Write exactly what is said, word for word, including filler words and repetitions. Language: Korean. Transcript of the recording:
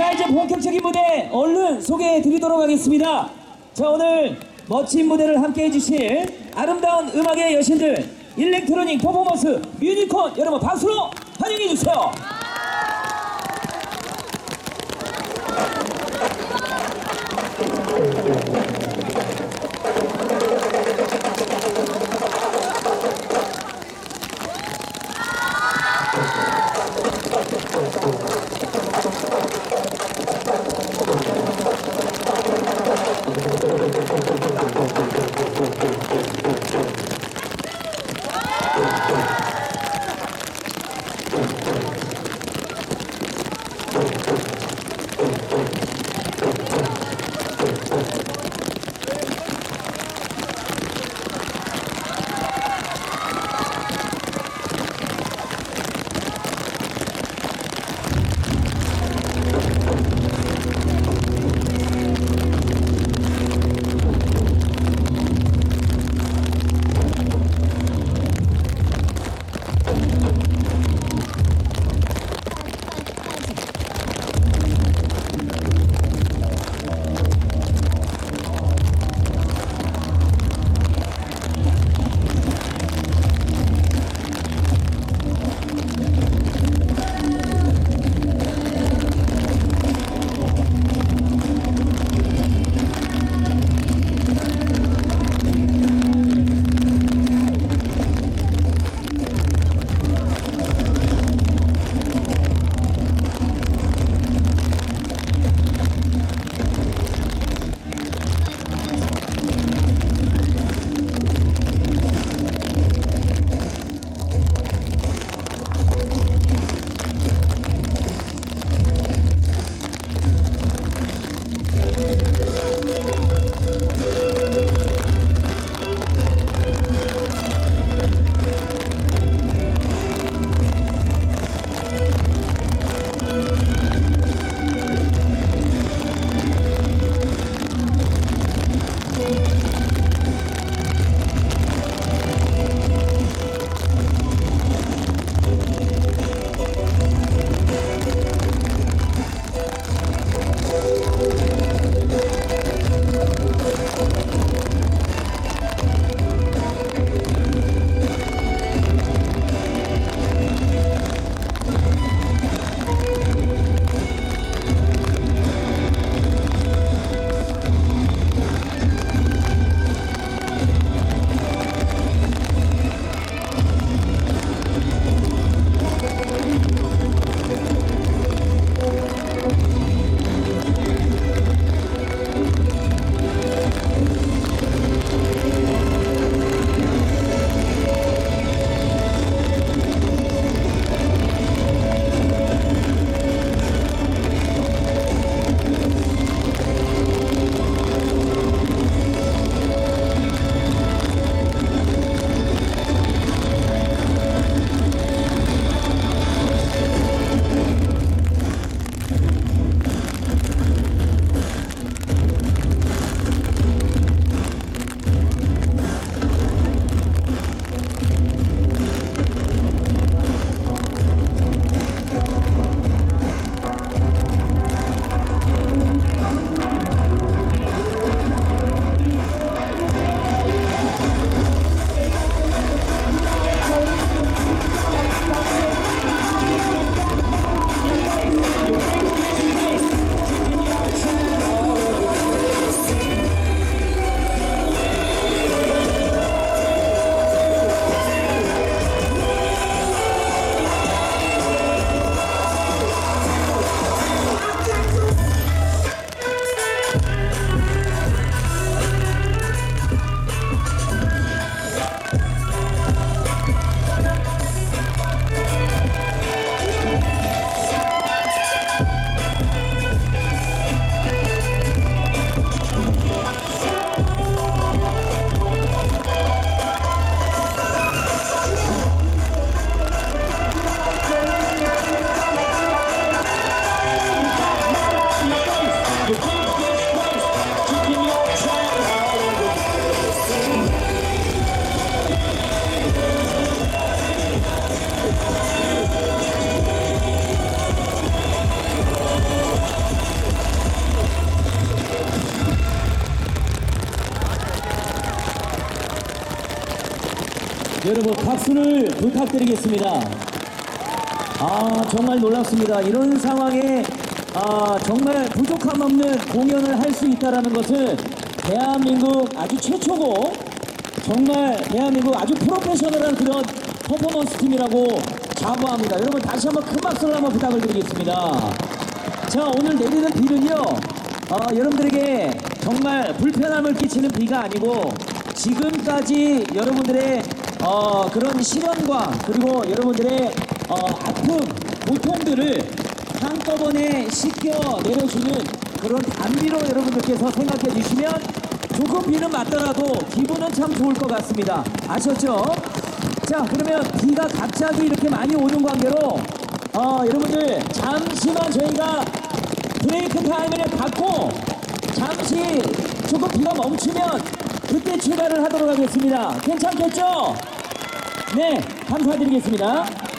자, 이제 본격적인 무대 얼른 소개해 드리도록 하겠습니다. 자, 오늘 멋진 무대를 함께 해주실 아름다운 음악의 여신들, 일렉트로닉 퍼포먼스 유니콘 여러분 박수로 환영해 주세요. 여러분 박수를 부탁드리겠습니다. 아 정말 놀랍습니다. 이런 상황에 아 정말 부족함 없는 공연을 할 수 있다는 것은 대한민국 아주 최초고 정말 대한민국 아주 프로페셔널한 그런 퍼포먼스 팀이라고 자부합니다. 여러분 다시 한번 큰 박수를 한번 부탁을 드리겠습니다. 자 오늘 내리는 비는요 어, 여러분들에게 정말 불편함을 끼치는 비가 아니고 지금까지 여러분들의 어, 그런 시련과 그리고 여러분들의 어, 아픔, 고통들을 한꺼번에 씻겨 내려주는 그런 단비로 여러분들께서 생각해 주시면 조금 비는 맞더라도 기분은 참 좋을 것 같습니다. 아셨죠? 자 그러면 비가 갑자기 이렇게 많이 오는 관계로 어, 여러분들 잠시만 저희가 브레이크 타임을 갖고 잠시 조금 비가 멈추면 그때 출발을 하도록 하겠습니다. 괜찮겠죠? 네, 감사드리겠습니다.